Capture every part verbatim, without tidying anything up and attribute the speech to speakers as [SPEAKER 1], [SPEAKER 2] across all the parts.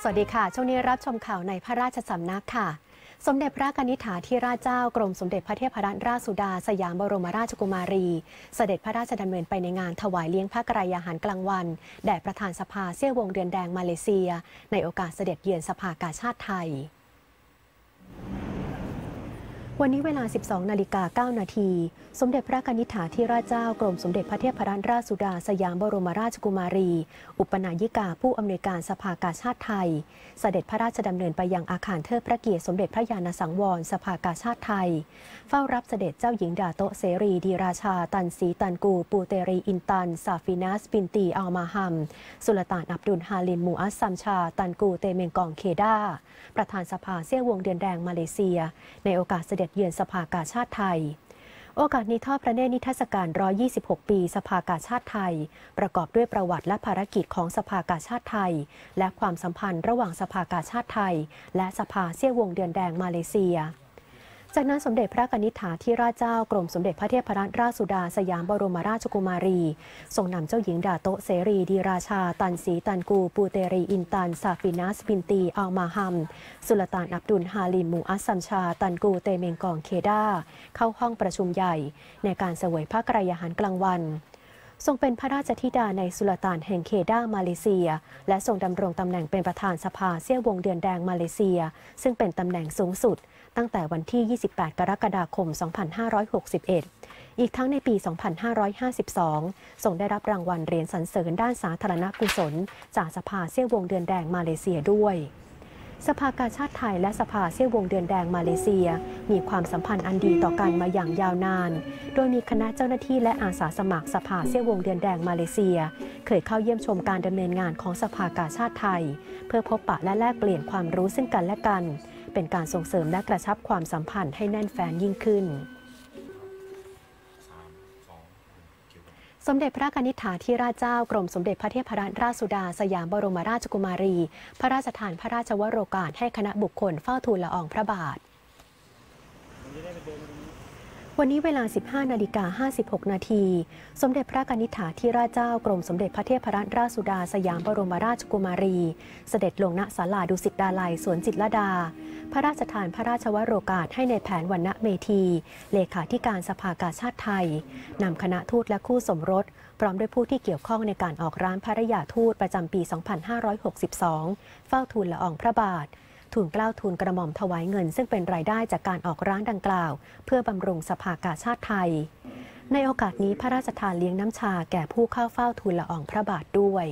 [SPEAKER 1] สวัสดีค่ะช่วงนี้รับชมข่าวในพระราชสำนักค่ะสมเด็จพระกนิษฐาธิราชเจ้ากรมสมเด็จพระเทพรัตนราชสุดาสยามบรมราชกุมารีเสด็จพระราชดำเนินไปในงานถวายเลี้ยงพระกรายาหารกลางวันแด่ประธานสภาเซี่ยววงเดือนแดงมาเลเซียในโอกาสเสด็จเยือนสภากาชาดไทยวันนี้เวลา สิบสองนาฬิกาเก้านาทีสมเด็จพระกนิษฐาธิราชเจ้ากรมสมเด็จพระเทพรัตนราชสุดาสยามบรมราชกุมารีอุปนายิกาผู้อำนวยการสภากาชาดไทยเสด็จพระราชดำเนินไปยังอาคารเทิดพระเกียรติสมเด็จพระญาณสังวรสภากาชาดไทยเฝ้ารับเสด็จเจ้าหญิงดาโตะเสรีดีราชาตันสีตันกูปูเตรีอินตันซาฟินัสบินตีอัลมาฮัมสุลต่านอับดุลฮาลินมูอัสซัมชาตันกูเตเมงกองเคดาประธานสภาเซี่ยววงเดือนแดงมาเลเซียในโอกาสเสด็จเยือนสภากาชาดไทยโอกาสนี้ทอดพระเนตรนิทรรศการหนึ่งร้อยยี่สิบหกปีสภากาชาดไทยประกอบด้วยประวัติและภารกิจของสภากาชาดไทยและความสัมพันธ์ระหว่างสภากาชาดไทยและสภาเซี่ยววงเดือนแดงมาเลเซียจากนั้นสมเด็จพระกนิษฐาธิราชเจ้ากรมสมเด็จพระเทพรัตนราชสุดาสยามบรมราชกุมารีทรงนำเจ้าหญิงดาโตะเสรีดีราชาตันสีตันกูปูเตรีอินตันซาฟินัสบินตีอัลมาฮัมสุลต่านอับดุลฮาลิมมูอัสซัมชาตันกูเตเมงกองเคดาเข้าห้องประชุมใหญ่ในการเสวยพระกรายาหารกลางวันทรงเป็นพระราชธิดาในสุลต่านแห่งเคดามาเลเซียและทรงดำรงตำแหน่งเป็นประธานสภาเซี่ยววงเดือนแดงมาเลเซียซึ่งเป็นตำแหน่งสูงสุดตั้งแต่วันที่ ยี่สิบแปด กรกฎาคม สองพันห้าร้อยหกสิบเอ็ด อีกทั้งในปี สองพันห้าร้อยห้าสิบสอง ทรงได้รับรางวัลเหรียญสรรเสริญด้านสาธารณกุศลจากสภาเซี่ยววงเดือนแดงมาเลเซียด้วยสภากาชาดไทยและสภาเซี่ยววงเดือนแดงมาเลเซียมีความสัมพันธ์อันดีต่อกันมาอย่างยาวนานโดยมีคณะเจ้าหน้าที่และอาสาสมัครสภาเซี่ยววงเดือนแดงมาเลเซียเคยเข้าเยี่ยมชมการดำเนินงานของสภากาชาดไทยเพื่อพบปะและแลกเปลี่ยนความรู้ซึ่งกันและกันเป็นการส่งเสริมและกระชับความสัมพันธ์ให้แน่นแฟ้นยิ่งขึ้นสมเด็จพระกนิษฐาธิราชเจ้ากรมสมเด็จพระเทพรัตนราชสุดาสยามบรมราชกุมารีพระราชทานพระราชวโรกาสให้คณะบุคคลเฝ้าทูลละอองพระบาทวันนี้เวลา สิบห้านาฬิกาห้าสิบหกนาทีสมเด็จพระกนิษฐาธิราชเจ้ากรมสมเด็จพระเทพรัตนราชสุดาสยามบรมราชกุมารีเสด็จลงณศาลาดุสิตดาลัยสวนจิตรลดาพระราชทานพระราชวโรกาสให้ในแผนวรรณเมธีเลขาธิการสภากาชาดไทยนำคณะทูตและคู่สมรสพร้อมด้วยผู้ที่เกี่ยวข้องในการออกร้านพระยาทูตประจำปี สองพันห้าร้อยหกสิบสอง เฝ้าทูลละอองพระบาททูลเกล้าทูลกระหม่อมถวายเงินซึ่งเป็นรายได้จากการออกร้านดังกล่าวเพื่อบำรุงสภากาชาดไทยในโอกาสนี้พระราชทานเลี้ยงน้ำชาแก่ผู้เข้าเฝ้าทูลละอองพระบาทด้วย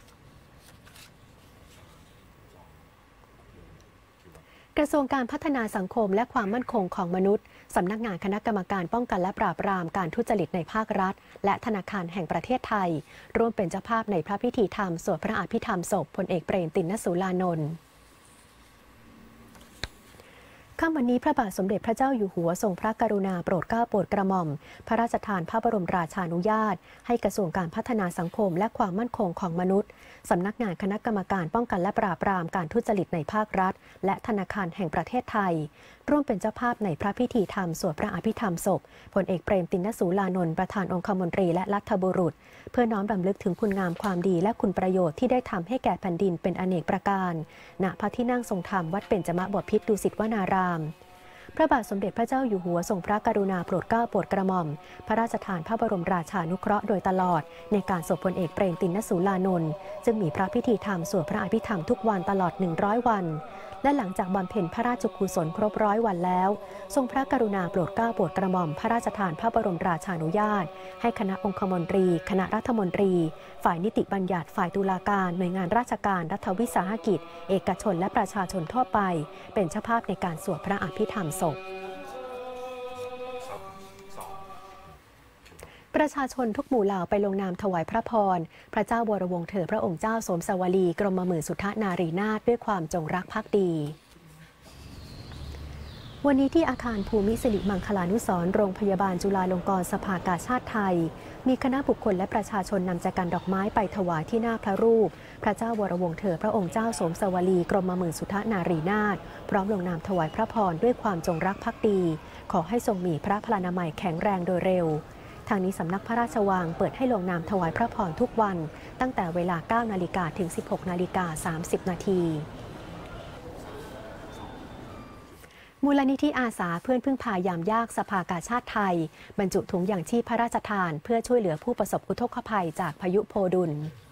[SPEAKER 1] กระทรวงการพัฒนาสังคมและความมั่นคงของมนุษย์สำนักงานคณะกรรมการป้องกันและปราบปรามการทุจริตในภาครัฐและธนาคารแห่งประเทศไทยร่วมเป็นเจ้าภาพในพระพิธีธรรมสวดพระอภิธรรมศพพลเอกเปรมติณสูลานนท์ค่ำวันนี้พระบาทสมเด็จพระเจ้าอยู่หัวทรงพระกรุณาโปรดเกล้าโปรดกระหม่อมพระราชทานพระบรมราชานุญาตให้กระทรวงการพัฒนาสังคมและความมั่นคงของมนุษย์สำนักงานคณะกรรมการป้องกันและปราบปรามการทุจริตในภาครัฐและธนาคารแห่งประเทศไทยร่วมเป็นเจ้าภาพในพระพิธีธรรมสวดพระอภิธรรมศพพลเอกเปรมติณสูลานนท์ประธานองคมนตรีและรัฐบุรุษเพื่อน้อมรำลึกถึงคุณงามความดีและคุณประโยชน์ที่ได้ทำให้แก่แผ่นดินเป็นอเนกประการณพระที่นั่งทรงธรรมวัดเบญจมบพิตรดุสิตวนารามพระบาทสมเด็จพระเจ้าอยู่หัวทรงพระกรุณาโปรดเกล้าโปรดกระหม่อมพระราชทานพระบรมราชานุเคราะห์โดยตลอดในการศพพลเอกเปรมติณสูลานนท์จึงมีพระพิธีธรรมสวดพระอภิธรรมทุกวันตลอดหนึ่งร้อยวันและหลังจากบำเพ็ญพระราชกุศลครบร้อยวันแล้วทรงพระกรุณาโปรดเกล้าโปรดกระหม่อมพระราชทานพระบรมราชานุญาตให้คณะองคมนตรีคณะรัฐมนตรีฝ่ายนิติบัญญัติฝ่ายตุลาการหน่วยงานราชการรัฐวิสาหกิจเอกชนและประชาชนทั่วไปเป็นเจ้าภาพในการสวดพระอภิธรรมศพประชาชนทุกหมู่เหล่าไปลงนามถวายพระพรพระเจ้าวรวงศ์เธอพระองค์เจ้าสมสวลีกรมหมื่นสุทธนารีนาถด้วยความจงรักภักดีวันนี้ที่อาคารภูมิสิริมังคลานุสรณ์โรงพยาบาลจุฬาลงกรณ์สภากาชาดไทยมีคณะบุคคลและประชาชนนำแจกันดอกไม้ไปถวายที่หน้าพระรูปพระเจ้าวรวงศ์เธอพระองค์เจ้าสมสวลีกรมหมื่นสุทธนารีนาถพร้อมลงนามถวายพระพรด้วยความจงรักภักดีขอให้ทรงมีพระพลานามัยแข็งแรงโดยเร็ว ทางนี้สำนักพระราชวังเปิดให้ลงนามถวายพระพรทุกวันตั้งแต่เวลา เก้านาฬิกา ถึง สิบหกนาฬิกาสามสิบนาทีมูลนิธิอาสาเพื่อนพึ่งพายามยากสภากาชาดไทยบรรจุถุงยางชีพพระราชทานเพื่อช่วยเหลือผู้ประสบอุทกภัยจากพายุโพดุล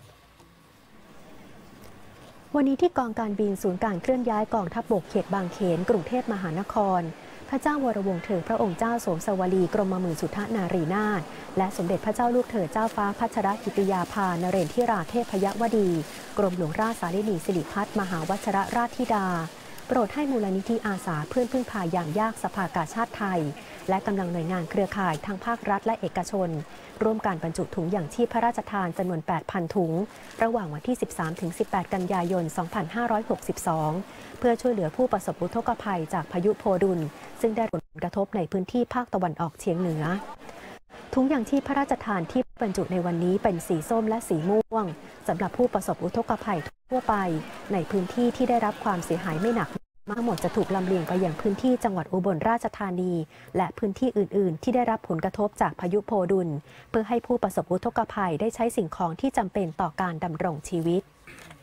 [SPEAKER 1] วันนี้ที่กองการบินศูนย์การเคลื่อนย้ายกองทัพบกเขตบางเขนกรุงเทพมหานครพระเจ้าวรวงศ์เธอพระองค์เจ้าโสมสวลีกรมหมื่นสุทธนารีนาถและสมเด็จพระเจ้าลูกเธอเจ้าฟ้าพัชรกิติยาภานเรนทิราเทพยวดีกรมหลวงราชสารินีสิริพัฒน์มหาวชรราชธิดาโปรดให้มูลนิธิอาสาเพื่อนพึ่งพายามยากสภากาชาดไทยและกำลังหน่วยงานเครือข่ายทั้งภาครัฐและเอกชนร่วมการบรรจุถุงยางชีพพระราชทานจำนวน แปดพัน ถุงระหว่างวันที่ สิบสามถึงสิบแปด กันยายน สองพันห้าร้อยหกสิบสอง เพื่อช่วยเหลือผู้ประสบอุทกภัยจากพายุโพดุลซึ่งได้รับผลกระทบในพื้นที่ภาคตะวันออกเฉียงเหนือถุงยางชีพพระราชทานที่บรรจุในวันนี้เป็นสีส้มและสีม่วงสำหรับผู้ประสบอุทกภัยทั่วไปในพื้นที่ที่ได้รับความเสียหายไม่หนักทั้งหมดจะถูกลำเลียงไปยังพื้นที่จังหวัดอุบลราชธานีและพื้นที่อื่นๆที่ได้รับผลกระทบจากพายุโพดุลเพื่อให้ผู้ประสบอุทกภัยได้ใช้สิ่งของที่จำเป็นต่อการดำรงชีวิต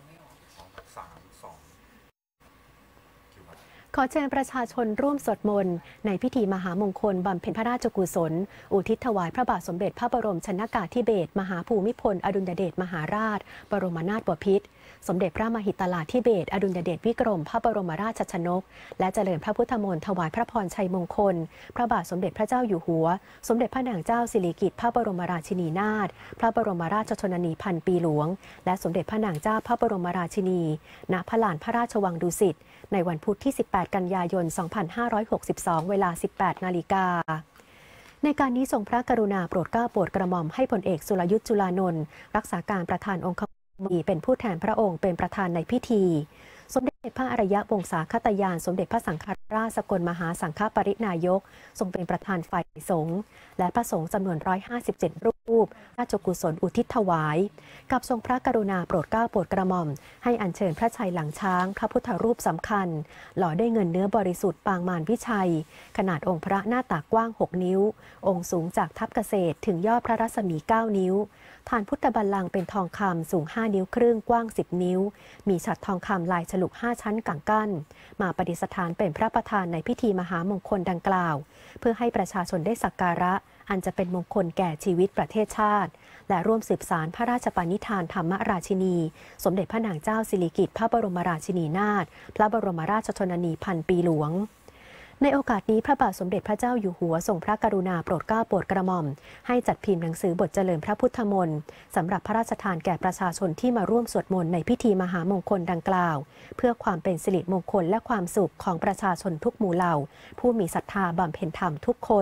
[SPEAKER 1] ขอเชิญประชาชนร่วมสวดมนต์ในพิธีมหามงคลบำเพ็ญพระราชกุศลอุทิศถวายพระบาทสมเด็จพระบรมชนกาธิเบศรมหาภูมิพลอดุลยเดชมหาราชบรมนาถบพิตรสมเด็จพระมหิตลาธิเบศรอดุลยเดชวิกรมพระบรมราชชนกและเจริญพระพุทธมนต์ถวายพระพรชัยมงคลพระบาทสมเด็จพระเจ้าอยู่หัวสมเด็จพระนางเจ้าสิริกิติ์พระบรมราชินีนาถพระบรมราชชนนีพันปีหลวงและสมเด็จพระนางเจ้าพระบรมราชินีณพระลานพระราชวังดุสิตในวันพุธที่ สิบแปด กันยายน สองพันห้าร้อยหกสิบสอง เวลา สิบแปด นาฬิกาในการนี้ทรงพระกรุณาโปรดเกล้าโปรดกระหม่อมให้พลเอกสุรยุทธ์จุลานนท์รักษาการประธานองคมนตรีเป็นผู้แทนพระองค์เป็นประธานในพิธีสมเด็จพระอารยวงศาคตยานสมเด็จพระสังฆราชสกลมหาสังฆปรินายกทรงเป็นประธานฝ่ายสงฆ์และพระสงฆ์จำนวนหนึ่งร้อยห้าสิบเจ็ดรูปราชกุศลอุทิศถวายกับทรงพระกรุณาโปรดเกล้าโปรดกระหม่อมให้อัญเชิญพระชัยหลังช้างพระพุทธรูปสำคัญหล่อด้วยเงินเนื้อบริสุทธิ์ปางมารวิชัยขนาดองค์พระหน้าตักกว้างหกนิ้วองค์สูงจากทับเกษตรถึงยอดพระรัศมีเก้านิ้วฐานพุทธบัลลังก์เป็นทองคำสูงห้านิ้วครึ่งกว้างสิบนิ้วมีฉัตรทองคำลายฉลุห้าชั้นกังกั้นมาประดิษฐานเป็นพระประธานในพิธีมหามงคลดังกล่าวเพื่อให้ประชาชนได้สักการะอันจะเป็นมงคลแก่ชีวิตประเทศชาติและร่วมสืบสานพระราชปณิธานธรรมราชินีสมเด็จพระนางเจ้าสิริกิติ์พระบรมราชินีนาถพระบรมราชชนนีพันปีหลวงในโอกาสนี้พระบาทสมเด็จพระเจ้าอยู่หัวทรงพระกรุณาโปรดเกล้าโปรดกระหม่อมให้จัดพิมพ์หนังสือบทเจริญพระพุทธมนต์สำหรับพระราชทานแก่ประชาชนที่มาร่วมสวดมนต์ในพิธีมหามงคลดังกล่าวเพื่อความเป็นสิริมงคลและความสุขของประชาชนทุกหมู่เหล่าผู้มีศรัทธาบำเพ็ญธรรมทุกคน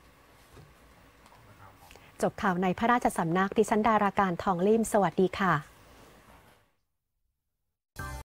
[SPEAKER 1] จบข่าวในพระราชสำนักดิฉันดาราการทองลิ่มสวัสดีค่ะ